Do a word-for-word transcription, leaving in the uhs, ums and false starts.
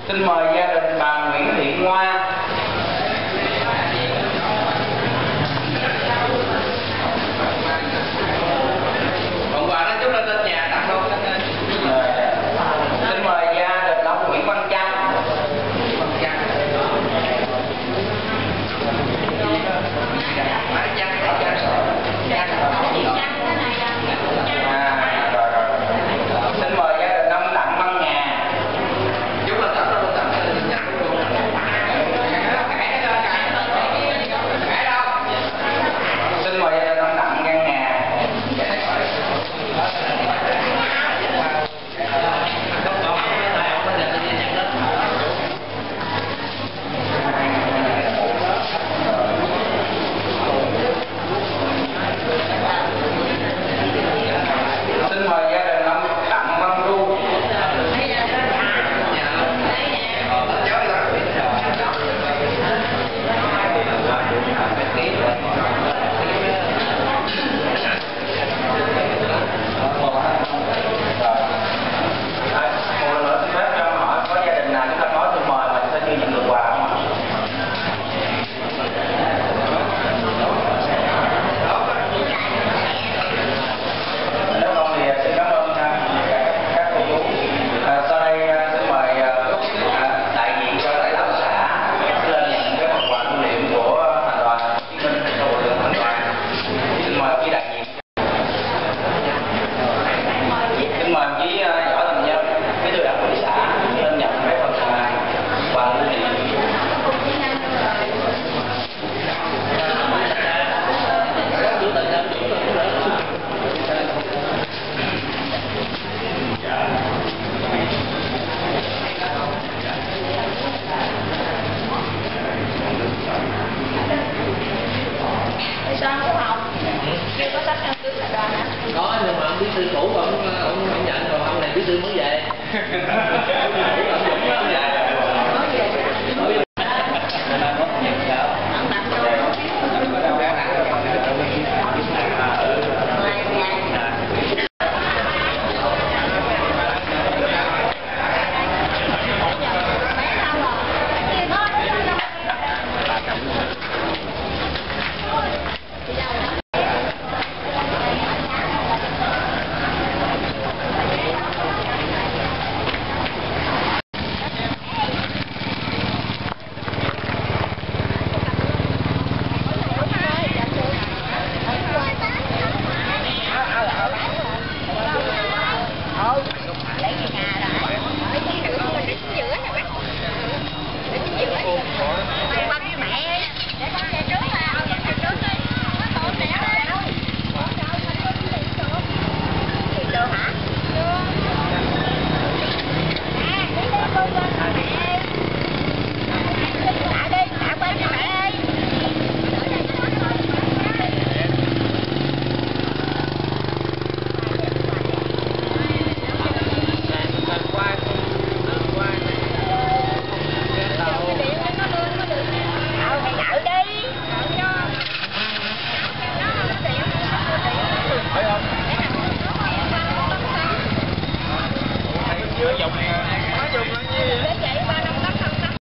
Xin mời gia đình bà Nguyễn Thị Ngoa. Còn quà đó chút lên tên nhà đặt luôn. Xin mời gia đình ông Nguyễn Văn Trăng. Xin mời gia đình ông Đặng Văn Nhà. Xin mời gia đình ông Đặng Văn Nhà. Xin mời gia đình ông Đặng Văn Du. Một lần nữa xin phép cho hỏi có gia đình nào chúng ta nói xin mời mình sẽ chưa nhận được quà không ạ? Nếu không thì xin cảm ơn các cô chú. À, sau đây xin mời à, đại diện cho lãnh đạo xã lên nhận cái phần quà lưu niệm của thành đoàn Hồ Chí Minh cho bộ trưởng thành đoàn. Xin mời quý đại diện. Xin mời chí Võ Thành Nhân, bí thư đảng ủy xã lên nhận cái phần quà lưu niệm. Sao không học? Chưa có sách căn cứ là đoàn hả? Có, nhưng mà ông bí thư cũ ông ông không nhận, còn ông này bí thư mới về.